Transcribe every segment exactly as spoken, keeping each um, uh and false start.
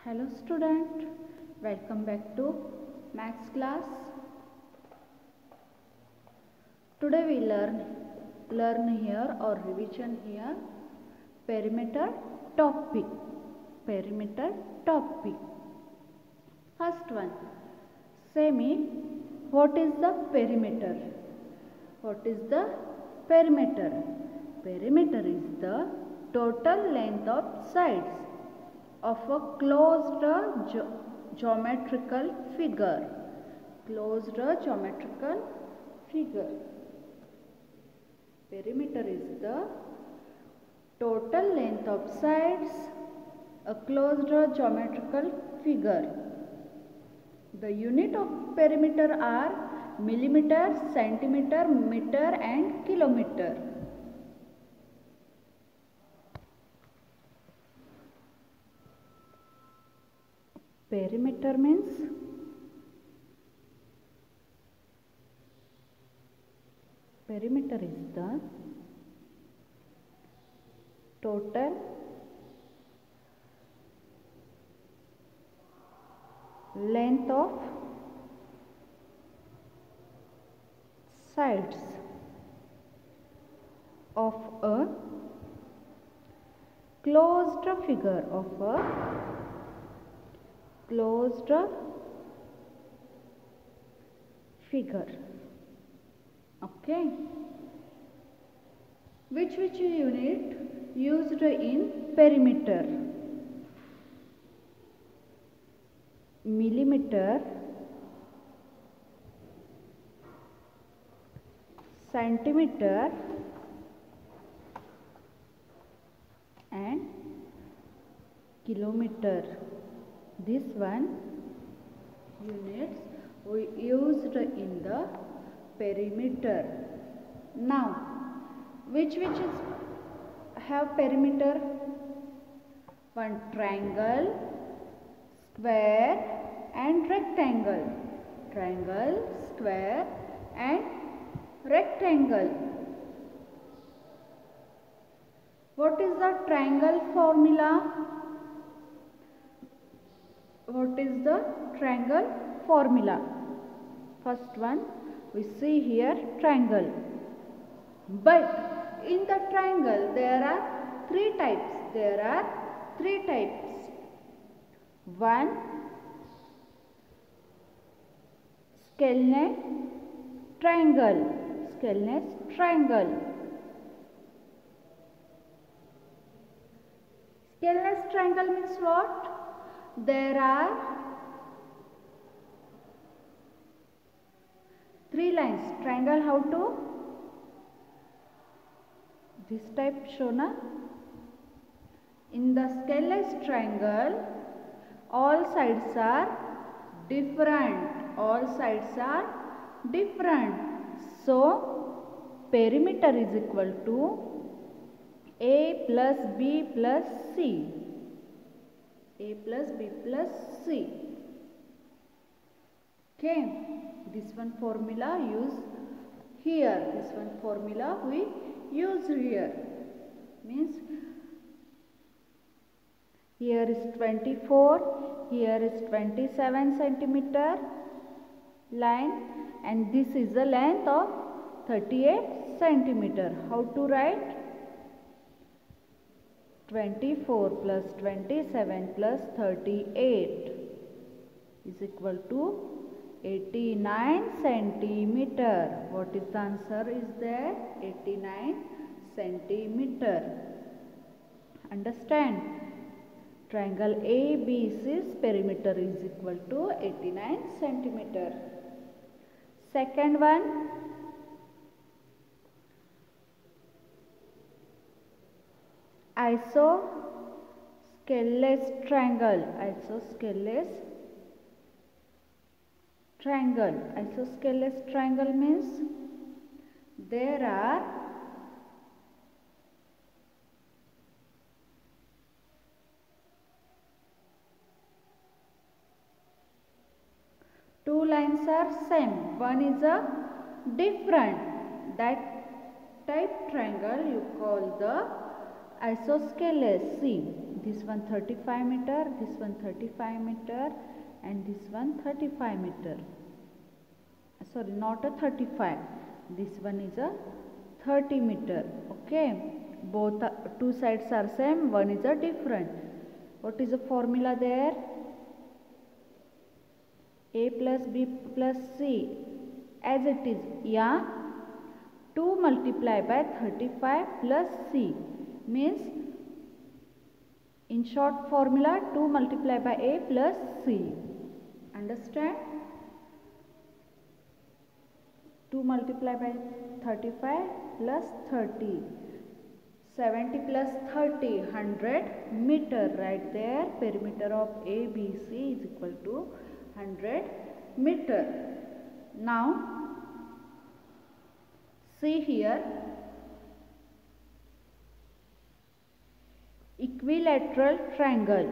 Hello student, welcome back to maths class. Today we learn learn here or revision here perimeter topic. Perimeter topic. First one, say me what is the perimeter? What is the perimeter? Perimeter is the total length of sides of a closed ge geometrical figure. Closed geometrical figure. Perimeter is the total length of sides a closed geometrical figure. The unit of perimeter are millimeter, centimeter, meter and kilometer. Perimeter means perimeter is the total length of sides of a closed figure of a closed figure. Okay. Which which unit used in perimeter? Millimeter, centimeter and kilometer. This one units we used in the perimeter. Now, which which is have perimeter? One triangle, square and rectangle. Triangle, square and rectangle. What is the triangle formula? What is the triangle formula? First one, we see here triangle. But in the triangle there are three types. There are three types. One, skeletonic triangle. Skeletonic triangle. Skeletonic triangle means what? There are three lines. Triangle how to? This type shown. In the scaleless triangle, all sides are different. All sides are different. So, perimeter is equal to A plus B plus C. A plus B plus C. Okay. This one formula use here. This one formula we use here. Means here is twenty-four. Here is twenty-seven centimeter line. And this is the length of thirty-eight centimeter. How to write? twenty-four plus twenty-seven plus thirty-eight is equal to eighty-nine centimeter. What is the answer is there? eighty-nine centimeter. Understand? Triangle A B C's perimeter is equal to eighty-nine centimeter. Second one, isosceles triangle. Isosceles triangle. Isosceles triangle means there are two lines are same. One is a different. That type triangle you call the isosceles. See, this one thirty-five meter, this one thirty-five meter, and this one thirty-five meter. Sorry, not a thirty-five. This one is a thirty meter. Okay, both are, two sides are same, one is a different. What is the formula there? A plus B plus C as it is. Yeah, two multiplied by thirty-five plus C means, in short formula, two multiplied by A plus C. Understand? two multiplied by thirty-five plus thirty. seventy plus thirty, one hundred meter. Right there, perimeter of A B C is equal to one hundred meter. Now, see here, equilateral triangle.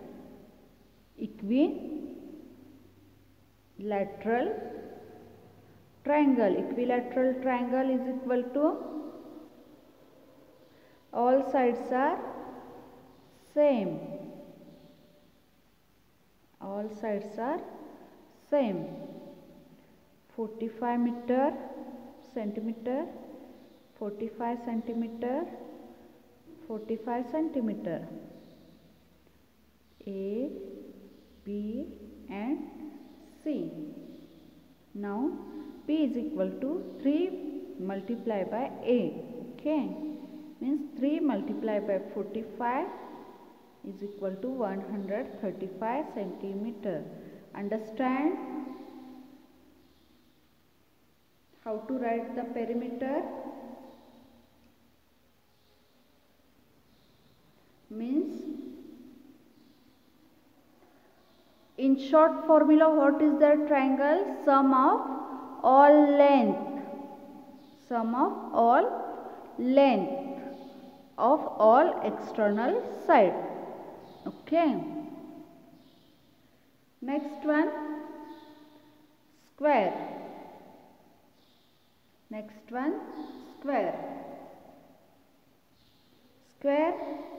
Equilateral triangle. Equilateral triangle is equal to, all sides are same. All sides are same. forty-five meter, centimeter, forty-five centimeter, forty-five centimeter. A, B and C. Now P is equal to three multiplied by A. Okay, means three multiplied by forty-five is equal to one hundred thirty-five centimeter. Understand how to write the perimeter? Means, in short formula, what is the triangle? Sum of all length. Sum of all length of all external side. Okay. Next one, square. Next one, square. Square.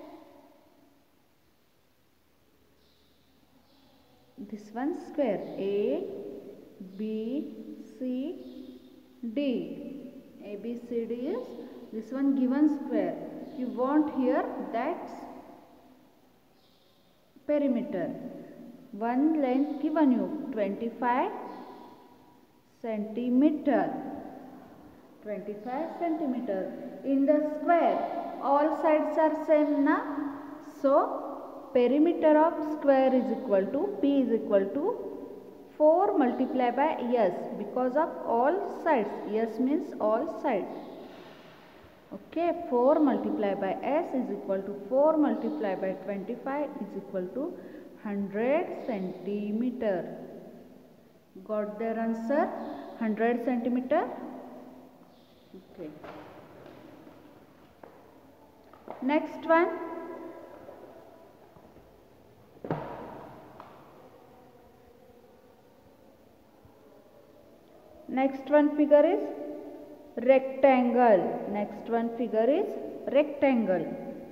This one square. A, B, C, D. A, B, C, D is this one given square. You want here that's perimeter. One length given you, twenty-five centimeter. twenty-five centimeter. In the square, all sides are same na. So, perimeter of square is equal to, P is equal to four multiplied by S, because of all sides. S means all sides. Okay, four multiplied by S is equal to four multiplied by twenty-five is equal to one hundred centimeter. Got their answer? one hundred centimeter. Okay. Next one. Next one figure is rectangle. Next one figure is rectangle.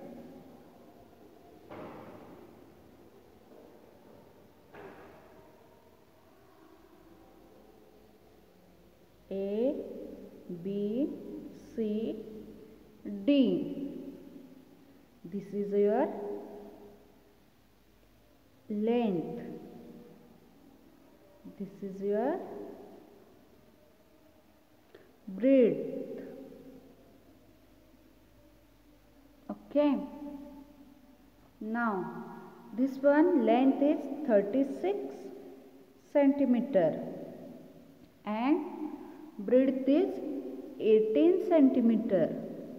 A, B, C, D. This is your length. This is your breadth. Okay. Now, this one length is thirty-six centimeter and breadth is eighteen centimeter.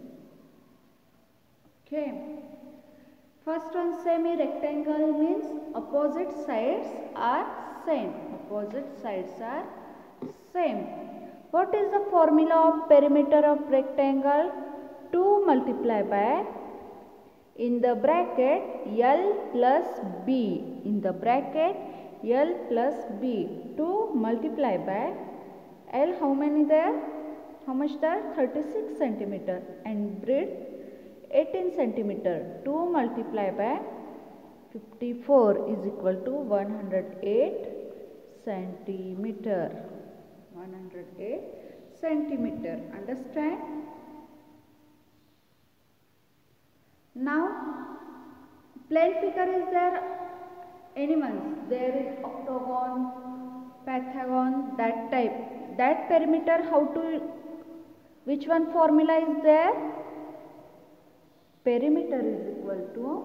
Okay. First one, semi-rectangle means opposite sides are same. Opposite sides are same. What is the formula of perimeter of rectangle? two multiplied by, in the bracket, L plus B. In the bracket, L plus B. two multiplied by L, how many there? How much there? thirty-six centimeter. And breadth eighteen centimeter. two multiplied by fifty-four is equal to one hundred eight centimeter. one hundred eight centimeter. Understand? Now, plane figure is there animals. There is octagon, pentagon, that type. That perimeter, how to, which one formula is there? Perimeter is equal to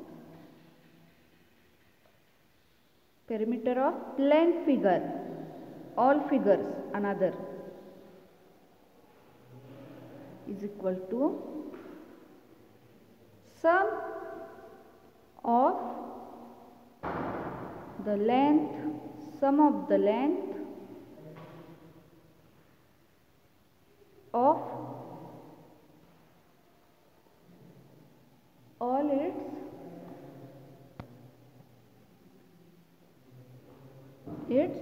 perimeter of plane figure, all figures, another, is equal to sum of the length, sum of the length of all its its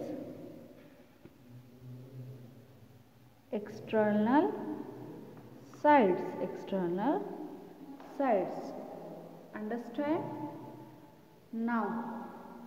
external sides, external sides. Understand? Now,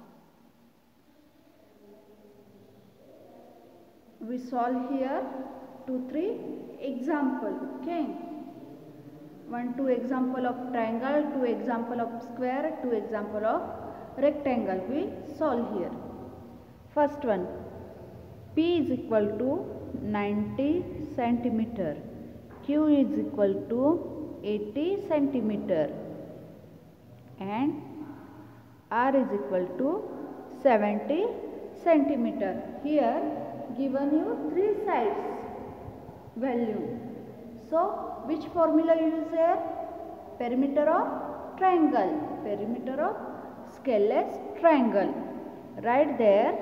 we solve here two, three example. Okay. One, two example of triangle, two example of square, two example of rectangle. We solve here. First one, P is equal to ninety centimeter, Q is equal to eighty centimeter, and R is equal to seventy centimeter. Here given you three sides value. So which formula you use here? Perimeter of triangle, perimeter of scaleless triangle. Right there,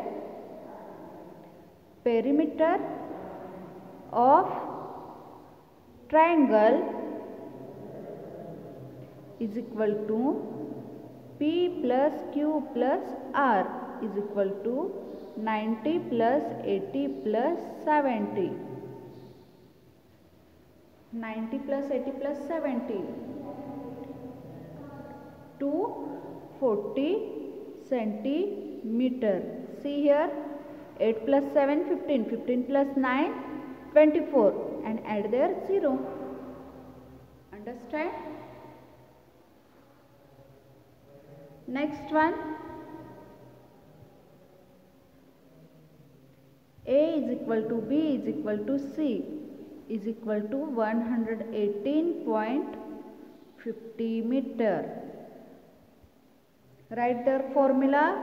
perimeter of triangle is equal to P plus Q plus R is equal to ninety plus eighty plus seventy. ninety plus eighty plus seventy. two hundred forty centimeter. See here, eight plus seven, fifteen. fifteen plus nine, twenty-four. And add there zero. Understand? Next one. A is equal to B is equal to C is equal to one hundred eighteen point five zero meter. Write their formula.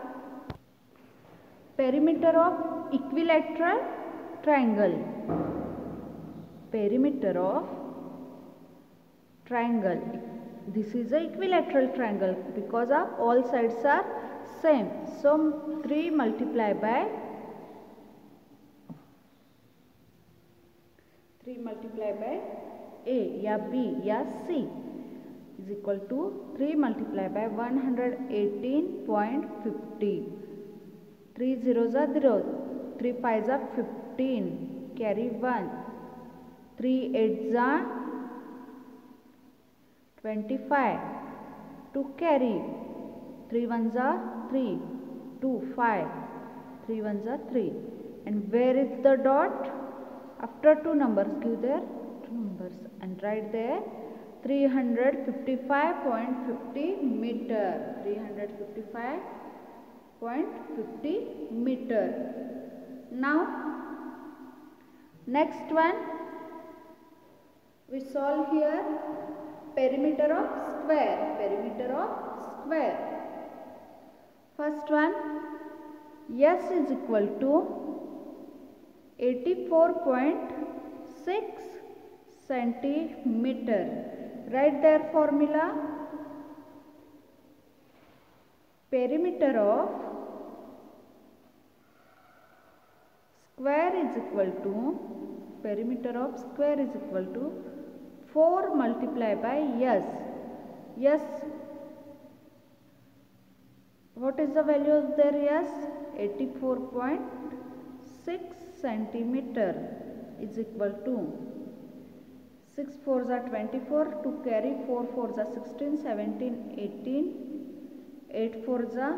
Perimeter of equilateral triangle. Perimeter of triangle. This is a equilateral triangle because of all sides are same. So three multiplied by three multiplied by A या B या C is equal to three multiplied by one hundred eighteen point five zero. three zeros are zero. three fives are fifteen. Carry one. three eights are twenty-five. To carry. three ones are three. two, five. three ones are three. And where is the dot? After two numbers, give there two numbers and write there three hundred fifty-five point five zero meter. three hundred fifty-five point five zero meter. Now, next one, we solve here perimeter of square. Perimeter of square. First one, S is equal to eighty-four point six centimeter. Write their formula. Perimeter of square is equal to perimeter of square is equal to four multiplied by S. S, what is the value of their S? eighty-four point six centimeter is equal to six fours are twenty-four. To carry four fours are sixteen, seventeen, eighteen, eight fours are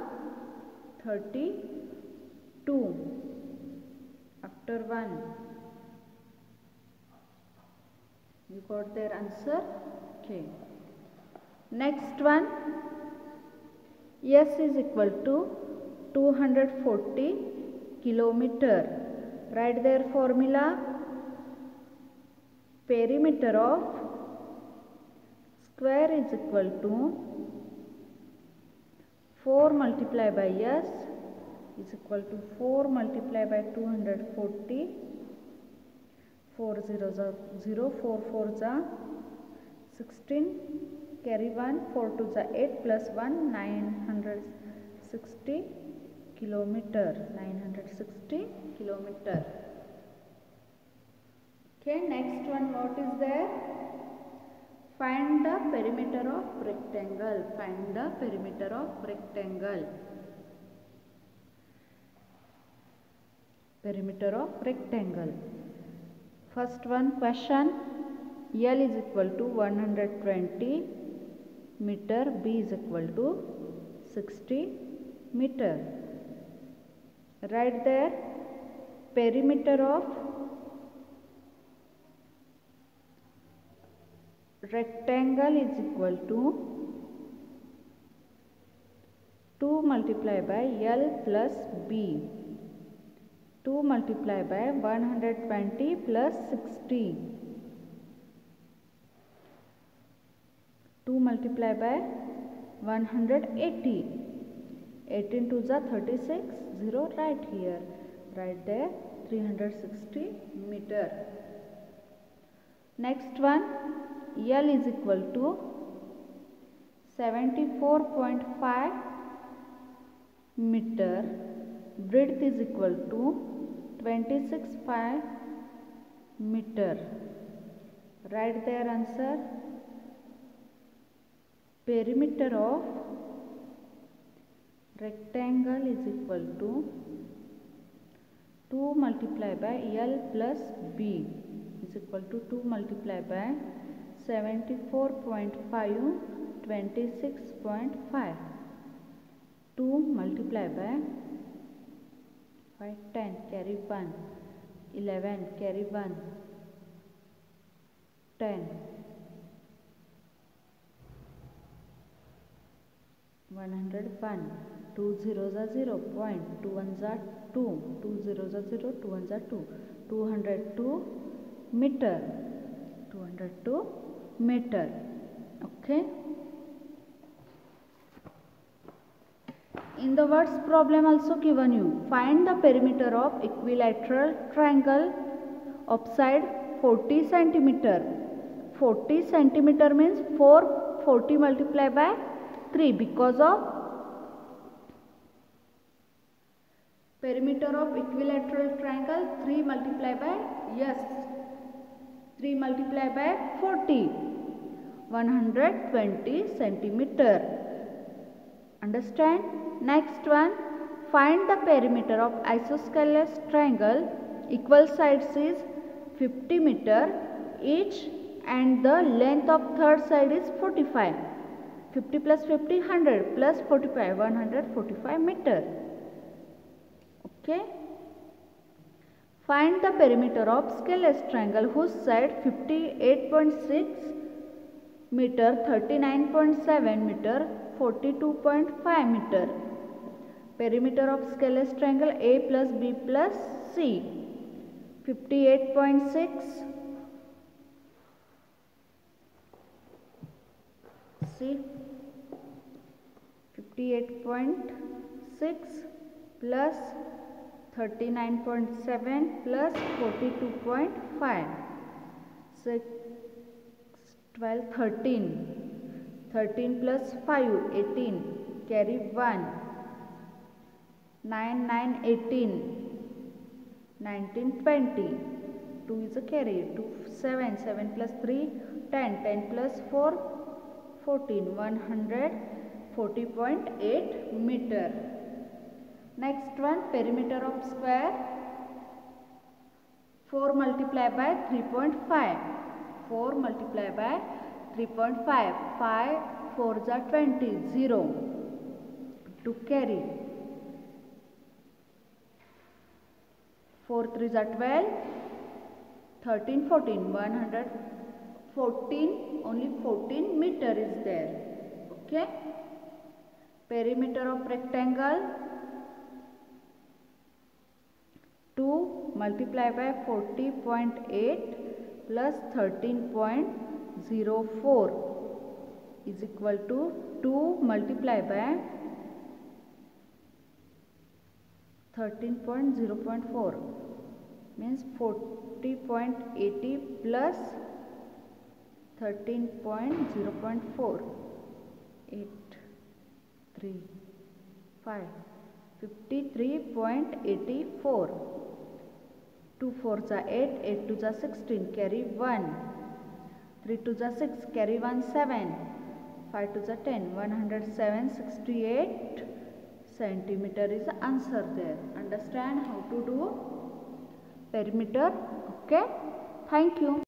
thirty-two. After one, you got their answer. Okay. Next one, S is equal to two hundred forty kilometer. Write their formula. Perimeter of square is equal to four multiplied by S is equal to four multiplied by two hundred forty. four zeros are zero, four fours are sixteen, carry one, four twos are eight plus one, nine hundred sixty kilometer, nine hundred sixty kilometer. Okay, next one, what is there? Find the perimeter of rectangle. Find the perimeter of rectangle. Perimeter of rectangle. First one question. L is equal to one hundred twenty meter. B is equal to sixty meter. Write there perimeter of rectangle is equal to two multiplied by L plus B. two multiplied by one hundred twenty plus sixty. two multiplied by one hundred eighty. eighteen twos are thirty-six. zero right here. Right there three hundred sixty meter. Next one, L is equal to seventy-four point five meter. Breadth is equal to twenty-six point five meter. Write their answer. Perimeter of rectangle is equal to two multiplied by L plus B is equal to two multiplied by seventy-four point five, twenty-six point five. two multiplied by five, ten, carry one, eleven, carry one, ten, one hundred one. two zeros are zero, point, two ones are two, two zeros are zero, two ones are two, two hundred two meter, two hundred two meter. Okay. In the words problem also given you, find the perimeter of equilateral triangle of side forty centimeter. forty centimeter means four forty multiplied by three, because of perimeter of equilateral triangle three multiplied by yes three multiplied by forty, one hundred twenty centimeter. Understand? Next one, find the perimeter of isosceles triangle. Equal sides is fifty meter each and the length of third side is forty-five. fifty plus fifty, one hundred plus forty-five, one hundred forty-five meter. Okay. Find the perimeter of scaleless triangle whose side fifty-eight point six meter, thirty-nine point seven meter, forty-two point five meter. Perimeter of scaleless triangle A plus B plus C. fifty-eight point six C. fifty-eight point six plus thirty-nine point seven plus forty-two point five. six, twelve, thirteen. thirteen plus five, eighteen. Carry one. nine, nine, eighteen. nineteen, twenty. two is a carry. two, seven. seven plus three, ten. ten plus four, fourteen. one hundred forty point eight meter. Next one, perimeter of square. four multiplied by three point five. four multiplied by three point five. five fours are twenty. zero. to carry. four threes are twelve, thirteen, fourteen, one hundred fourteen, only fourteen meter is there. Okay. Perimeter of rectangle, two multiplied by forty point eight plus thirteen point zero four is equal to two multiplied by thirteen point zero four, means forty point eight zero plus thirteen point zero four, eight, three, five, fifty-three point eight four. two fours are eight, eight twos are sixteen, carry one. three twos are six, carry one, seven. five twos are ten, one hundred seven point six eight centimeter is the answer there. Understand how to do perimeter? Okay. Thank you.